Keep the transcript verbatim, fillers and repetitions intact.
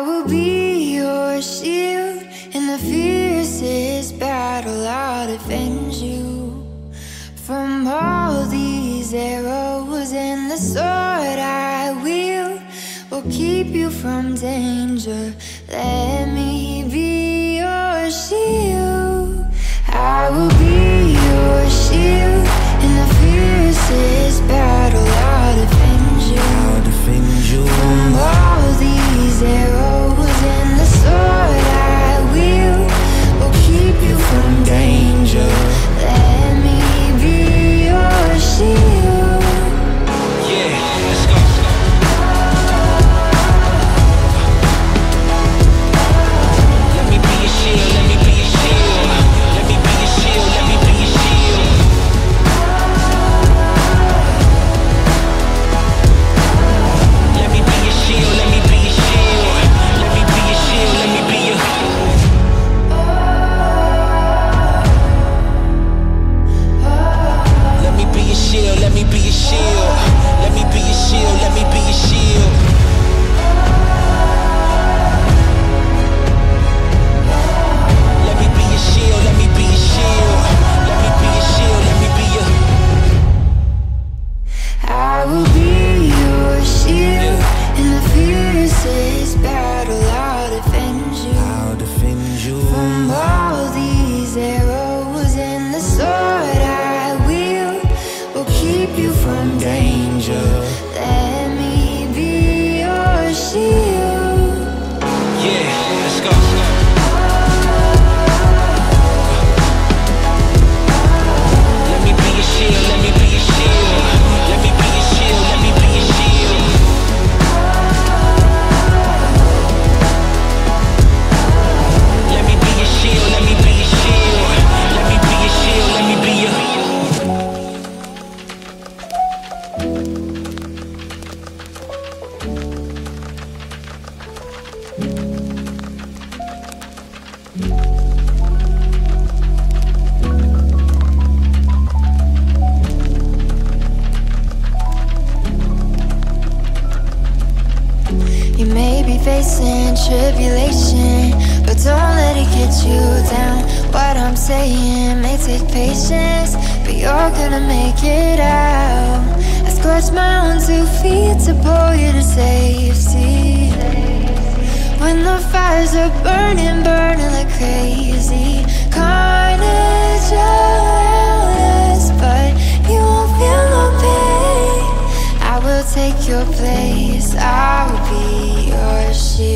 will be your shield in the fiercest battle. I'll defend you from all these arrows, and the sword I wield will keep you from danger. Let me be your shield. I will be your shield in the fiercest battle. I'll defend you, I'll defend you from all these arrows, and the sword I wield will keep you from danger. Let me be your shield. Yeah, let's go. Let me be your shield, let me be your shield. Let me be your shield, let me be your shield. Let me be your shield, let me be your shield. Let me be your shield, let me be your Let me be your shield, let me be your shield. Let me be your shield, let me be your shield. Let me be your shield, let me be your shield. Let me be your shield, let me be your I will be your shield in the fiercest battle. I'll defend you, I'll defend you from all these arrows, and the sword I wield will keep you from danger. Let me be your shield. Yeah, let's go. Let me be your shield, let me be your shield. Let me be your shield, let me be your shield. Let me be your shield, let me be your shield. Let me be your shield, let me be your You may be facing tribulation, but don't let it get you down. What I'm saying may take patience, but you're gonna make it out. I scorched my own two feet to pull you to safety. When the fires are burning, burning like crazy, carnage around us, but you won't feel no pain. I will take your place, I will be your shield.